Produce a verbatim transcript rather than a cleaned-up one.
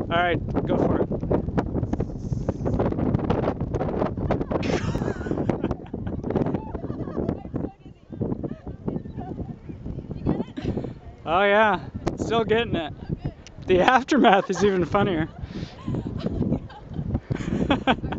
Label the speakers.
Speaker 1: All right, go for it. Oh yeah, still getting it. The aftermath is even funnier.